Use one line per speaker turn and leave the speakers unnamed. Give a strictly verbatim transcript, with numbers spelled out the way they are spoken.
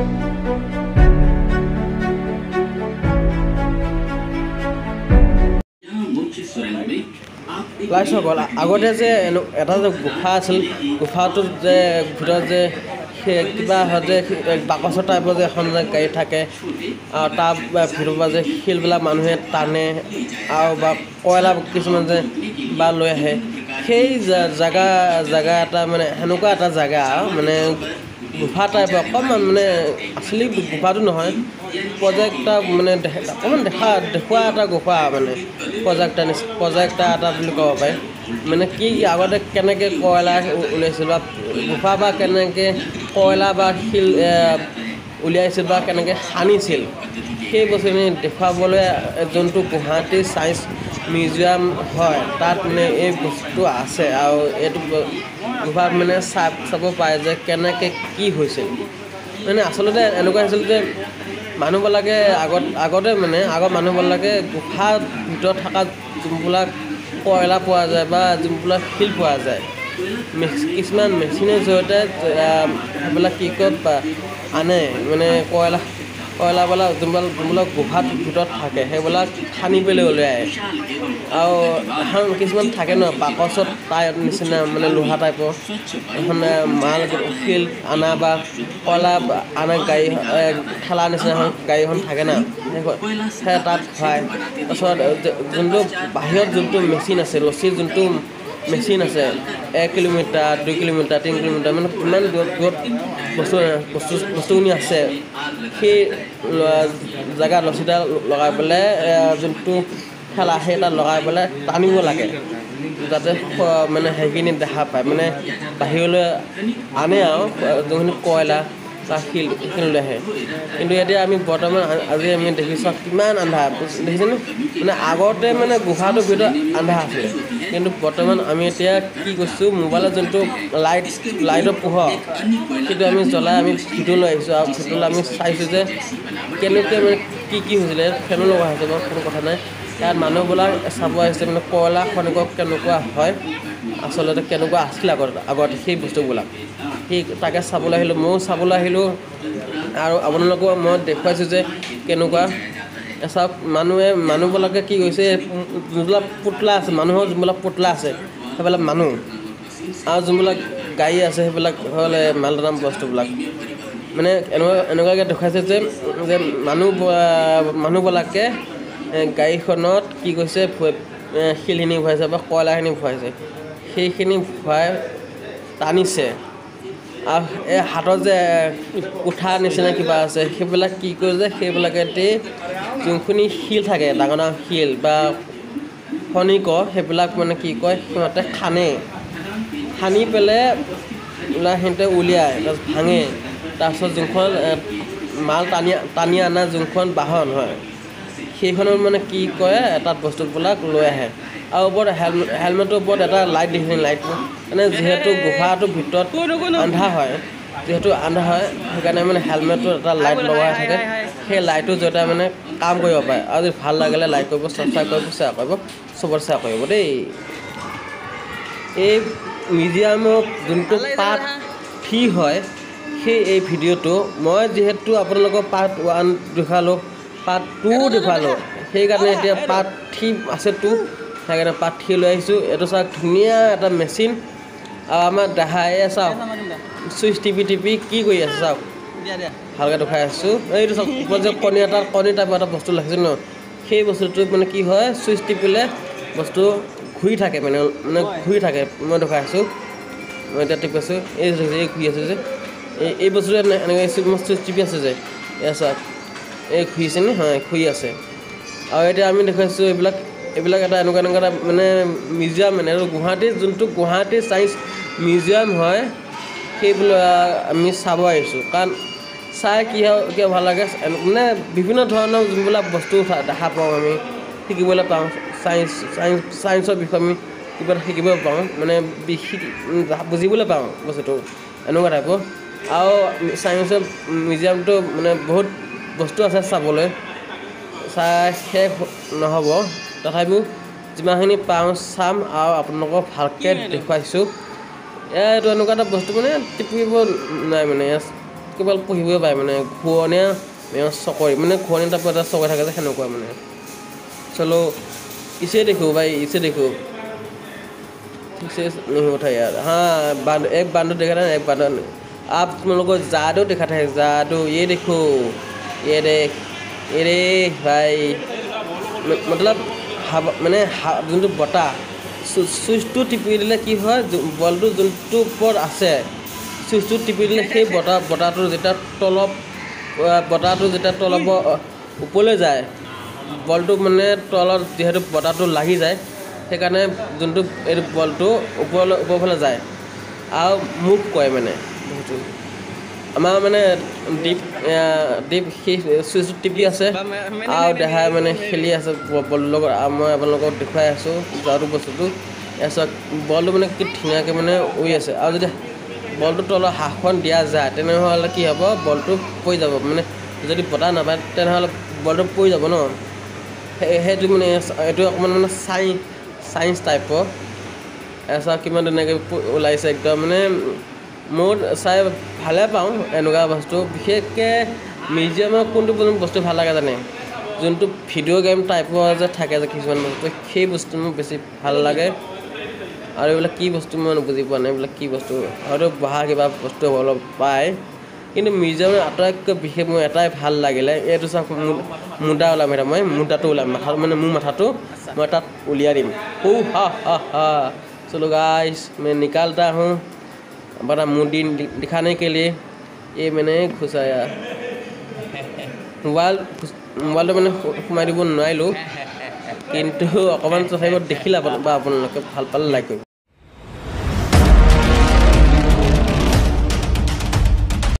লাইসকল আগতে যে এটা যে গুফা আছিল গুফাটোত যে ভিতৰত যে কিবা হয় যে বাকচৰ টাইপৰ যে এখন যে গাড়ী থাকে আৰু তাৰ ভিতৰৰ পৰা যে শিলবিলাক মানুহে টানে আৰু বা কয়লা কিছুমান যে বা লৈ আহে সেই জেগা জেগা এটা মানে সেনেকুৱা এটা জেগা মানে গুফা টাইপৰ অকণমান মানে আচলি গুফাটো নহয় প্ৰজেক্ট এটা মানে অকণমান দেখা দেখুওৱা এটা গুফা মানে প্ৰজেক্ট এটা প্ৰজেক্ট এটা বুলি ক'ব পাৰি মানে কি আগতে কেনেকৈ কয়লা ওলাইছিল বা গুফা বা কেনেকৈ কয়লা বা শিল উলিয়াইছিল বা কেনেকৈ সানিছিল সেই বস্তুখিনি দেখুৱাবলৈ যোনটো গুৱাহাটী ছায়েন্স মিউজিয়াম হয় তাত মানে এই বস্তুটো আছে আৰু এইটো গুফাত মানে চাব চাব পাৰে যে কেনেকৈ কি হৈছিল মানে আচলতে এনেকুৱা হৈছিল যে মানুহবিলাকে আগত আগতে মানে আগৰ মানুহবিলাকে গুফাৰ ভিতৰত থকা যোনবিলাক কয়লা পোৱা যায় বা যোনবিলাক শিল পোৱা যায় কিছুমান মেচিনৰ জৰিয়তে সেইবিলাক কি কয় আনে মানে কয়লা কয়লাবিলাক যোনবিলাক যোনবিলাক গুফাৰ ভিতৰত থাকে সেইবিলাক খানি পেলাই উলিয়াই আৰু কিছুমান থাকে ন বাকচত টাইপ নিচিনা মানে লোহা টাইপৰ এখন মাল শিল আনা বা কয়লা আনা গাড়ী ঠেলা নিচিনা এখন গাড়ী এখন থাকে না সেই তাত খুৱাই তাৰপিছত যোনটো বাহিৰত যোনটো মেচিন আছে ৰছীৰ যোনটো মেচিন আছে এক কিলোমিটাৰ দুই কিলোমিটাৰ তিনি কিলোমিটাৰ মানে কিমান দূৰত দূৰত বস্তু বস্তু বস্তুখিনি আছে সেই জেগাত ৰছীডাল লগাই পেলাই যোনটো ঠেলা সেই তাত লগাই পেলাই টানিব লাগে যাতে মানে সেইখিনি দেখা পায় মানে বাহিৰলৈ আনে আৰু যোনখিনি কয়লা বা শিল সেইখিনি লৈ আহে কিন্তু এতিয়া আমি বৰ্তমান আজি আমি দেখিছোঁ কিমান আন্ধাৰ দেখিছেনে মানে আগতে মানে গুফাটোৰ ভিতৰত আন্ধাৰ আছিলে কিন্তু বৰ্তমান আমি এতিয়া কি কৈছোঁ মোবাইলৰ যোনটো লাইট লাইটৰ পোহৰ সেইটো আমি জ্বলাই আমি ভিডিঅ' লৈ আহিছোঁ আৰু ভিডিঅ'লৈ আমি চাইছোঁ যে কেনেকৈ মানে কি কি হৈছিলে ফেনো লগা হৈছে বাৰু কোনো কথা নাই ইয়াত মানুহবিলাক চাব আহিছে মানে কয়লা খনিক কেনেকুৱা হয় আচলতে কেনেকুৱা আছিল আগত আগত সেই বস্তুবিলাক সেই তাকে চাবলৈ আহিলোঁ ময়ো চাবলৈ আহিলোঁ আৰু আপোনালোকক মই দেখুৱাইছোঁ যে কেনেকুৱা চাওক মানুহে মানুহবিলাকে কি কৰিছে যোনবিলাক পুতলা আছে মানুহৰ যোনবিলাক পুতলা আছে সেইবিলাক মানুহ আৰু যোনবিলাক গাড়ী আছে সেইবিলাক হ'লে মালদাম বস্তুবিলাক মানে এনেকুৱা এনেকুৱাকৈ দেখুৱাইছে যে যে মানুহ মানুহবিলাকে গাড়ীখনত কি কৈছে শিলখিনি ভৰাইছে বা কয়লাখিনি ভৰাইছে সেইখিনি ভৰাই টানিছে আৰু এই হাতত যে কোঠা নিচিনা কিবা আছে সেইবিলাক কি কৰে যে সেইবিলাকেদি যোনখিনি শিল থাকে ডাঙৰ ডাঙৰ শিল বা খনিক সেইবিলাক মানে কি কয় সিহঁতে খানে খানি পেলাই সিহঁতে উলিয়াই তাৰপিছত ভাঙে তাৰপিছত যোনখন মাল টানি টানি অনা যোনখন বাহন হয় সেইখনত মানে কি কৰে তাত বস্তুবিলাক লৈ আহে আৰু ওপৰত হেলমেট হেলমেটৰ ওপৰত এটা লাইট দেখিছে লাইট মানে যিহেতু গুফাটোৰ ভিতৰত আন্ধাৰ হয় যিহেতু আন্ধাৰ হয় সেইকাৰণে মানে হেলমেটত এটা লাইট লগাই থাকে সেই লাইটটোৰ জৰিয়তে মানে কাম কৰিব পাৰে আৰু যদি ভাল লাগিলে লাইক কৰিব ছাবস্ক্ৰাইব কৰিব শ্বেয়াৰ কৰিব চবত শ্বেয়াৰ কৰিব দেই এই মিউজিয়ামত যোনটো পাৰ্ট থ্ৰী হয় সেই এই ভিডিঅ'টো মই যিহেতু আপোনালোকক পাৰ্ট ওৱান দেখালোঁ পাৰ্ট টু দেখালোঁ সেইকাৰণে এতিয়া পাৰ্ট থ্ৰী আছে টু সেইকাৰণে পাৰ্ট থ্ৰী লৈ আহিছোঁ এইটো চাওক ধুনীয়া এটা মেচিন আৰু আমাৰ দেখাই চাওক চুইচ টিপি টিপি কি কৰি আছে চাওক ভালকৈ দেখাই আছোঁ এইটো চাওক ওপৰত যে কণী এটা কণী টাইপৰ এটা বস্তু লাগিছে ন সেই বস্তুটো মানে কি হয় চুইচ টিপিলে বস্তু ঘূৰি থাকে মানে মানে ঘূৰি থাকে মই দেখাই আছোঁ মই এতিয়া টিপি আছোঁ এই এই ঘূৰি আছে যে এই এই বস্তুটো এনেকৈ চুইচ টিপি আছে যে এয়া চাওক এই ঘূৰিছে নে হয় ঘূৰি আছে আৰু এতিয়া আমি দেখুৱাইছোঁ এইবিলাক এইবিলাক এটা এনেকুৱা এনেকুৱা এটা মানে মিউজিয়াম মানে আৰু গুৱাহাটীৰ যোনটো গুৱাহাটী ছায়েন্স মিউজিয়াম হয় সেইবিলাক আমি চাব আহিছোঁ কাৰণ চাই কি হয় কিয় ভাল লাগে মানে বিভিন্ন ধৰণৰ যোনবিলাক বস্তু দেখা পাওঁ আমি শিকিবলৈ পাওঁ ছায়েন্স ছায়েন্স ছায়েন্সৰ বিষয়ে আমি কিবা শিকিব পাওঁ মানে বুজিবলৈ পাওঁ বস্তুটো এনেকুৱা টাইপৰ আৰু ছায়েন্সৰ মিউজিয়ামটো মানে বহুত বস্তু আছে চাবলৈ চাই শেষ নহ'ব তথাপিও যিমানখিনি পাওঁ চাম আৰু আপোনালোকক ভালকৈ দেখুৱাইছোঁ এইটো এনেকুৱা এটা বস্তু মানে টিপিব নাই মানে কেৱল পঢ়িবই পাৰে মানে ঘূৰণীয়া চকৰি মানে ঘূৰণীয়া টাইপৰ এটা চকৰি থাকে যে সেনেকুৱা মানে চলো इसे देखो भाई इसे देखो ठीक से नहीं होता यार हाँ बांध एक बांधो देखा था एक बांधो आप तुम लोगों को जादू देखा था जादू ये देखो ये देख ये रे भाई मतलब मैंने जो बता सुइचটো টিপি দিলে কি হয় বলটো যোনটো ওপৰত আছে সুইচটো টিপি দিলে সেই বটা বটাটো যেটা তলব বটাটো যেটা তলব ওপৰলৈ যায় বলটো মানে তলত যেহেতু বটাটো লাগি যায় সেইকাৰণে যোনটো এই বলটো ওপৰলৈ ওপৰফালে যায় আৰু মুভ কৰে মানে বহুতো আমাৰ মানে ডিপ ডিপ সেই সুইচটো টিপি আছে আৰু দেখাই মানে খেলি আছে বলৰ লগত মই আপোনালোকক দেখুৱাই আছোঁ যোৱাটো বস্তুটো এছত বলটো মানে কি ধুনীয়াকৈ মানে উৰি আছে আৰু যদি বলটো তলত হাতখন দিয়া যায় তেনেহ'লে কি হ'ব বলটো পৰি যাব মানে যদি বতাহ নাপায় তেনেহ'লে বলটো পৰি যাব ন সেইটো মানে এইটো অকণমান মানে চাইন্স চাইন্স টাইপৰ এছা কিমান ধুনীয়াকৈ ওলাইছে একদম মানে মোৰ চাই ভালে পাওঁ এনেকুৱা বস্তু বিশেষকৈ মিউজিয়ামৰ কোনটো বস্তু ভাল লাগে জানে যোনটো ভিডিঅ' গেম টাইপৰ যে থাকে যে কিছুমান বস্তু সেই বস্তু মোক বেছি ভাল লাগে আৰু এইবিলাক কি বস্তু মই বুজি পোৱা নাই এইবিলাক কি বস্তু হয়তো বহা কিবা বস্তু অলপ পায় কিন্তু মিউজিয়ামৰ আটাইতকৈ বিশেষ মোৰ এটাই ভাল লাগিলে এইটো চাওক মুদা ওলাম এটা মই মুদাটো ওলাম মাথা মানে মোৰ মাথাটো মই তাত উলিয়াই দিম ও হা হা হা চলো गाइस मैं निकालता हूँ बड़ा मुंडी दिखाने के लिए ये मैंने घुसाया मोबाइल मोबाइलটো মানে সোমাই দিব নোৱাৰিলোঁ কিন্তু অকণমান তথাপিও দেখিলে বা আপোনালোকে ভাল পালে লাইক কৰিব